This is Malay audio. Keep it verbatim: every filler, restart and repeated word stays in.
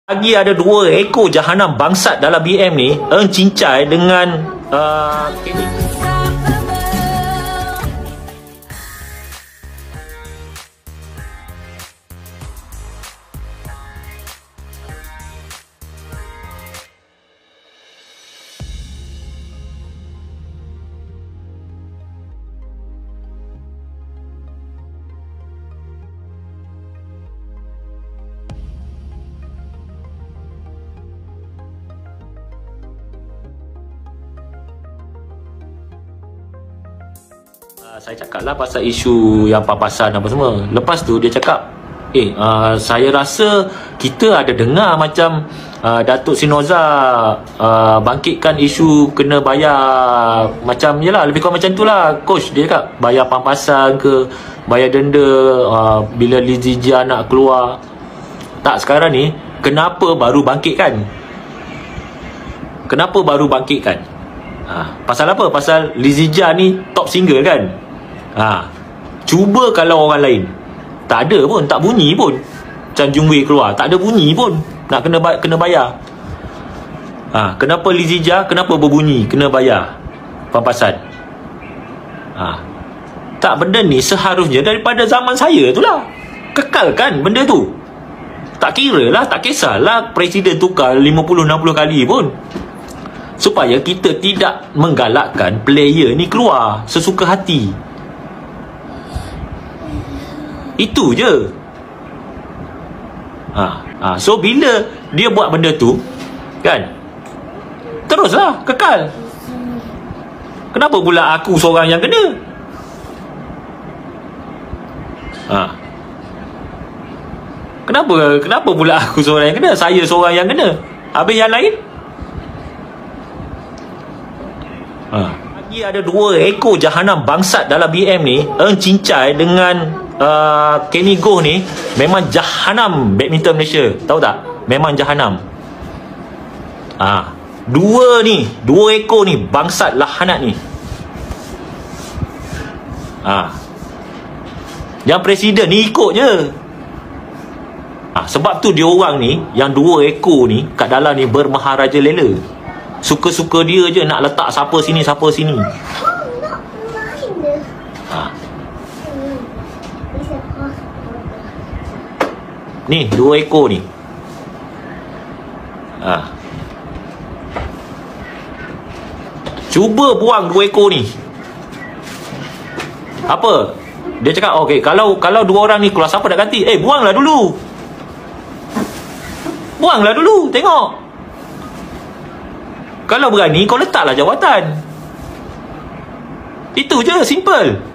Lagi ada dua ekor jahanam bangsat dalam B M ni, Eng cincai dengan uh, saya cakap lah pasal isu yang papasan apa semua. Lepas tu dia cakap, eh uh, saya rasa kita ada dengar macam uh, Datuk Sinoza uh, bangkitkan isu kena bayar, macam je lah, lebih kurang macam tu lah coach. Dia cakap bayar pampasan ke, bayar denda uh, bila Lizzie nak keluar. Tak, sekarang ni kenapa baru bangkitkan? Kenapa baru bangkitkan? Ha, pasal apa? Pasal Lizzie ni top single kan? Ha, cuba kalau orang lain tak ada pun, tak bunyi pun, macam Jung Wei keluar, tak ada bunyi pun nak kena kena bayar. Ha, kenapa Lizzie, kenapa berbunyi kena bayar pampasan? Ha, tak, benda ni seharusnya daripada zaman saya tu lah, kekalkan benda tu. Tak kira lah, tak kisahlah presiden tukar lima puluh enam puluh kali pun, supaya kita tidak menggalakkan player ni keluar sesuka hati. Itu je. Ha, ha, so bila dia buat benda tu kan, teruslah kekal. Kenapa pula aku seorang yang kena? Ha, Kenapa Kenapa pula aku seorang yang kena? Saya seorang yang kena, habis yang lain? Ha. Lagi ada dua ekor jahanam bangsat dalam B M ni, Eng cincai dengan uh, Kenny Goh ni. Memang jahanam badminton Malaysia, tahu tak? Memang jahanam. Ha. Dua ni, dua ekor ni bangsat lahanat ni. Ha. Yang presiden ni ikut je. Ha. Sebab tu dia orang ni, yang dua ekor ni kat dalam ni bermaharaja lela. Suka-suka dia je nak letak siapa sini, siapa sini. Ha. Ni dua ekor ni. Ha. Cuba buang dua ekor ni. Apa? Dia cakap okey, kalau kalau dua orang ni keluar, siapa nak ganti? Eh, buanglah dulu. Buanglah dulu, tengok. Kalau berani, kau letaklah jawatan. Itu je, simple.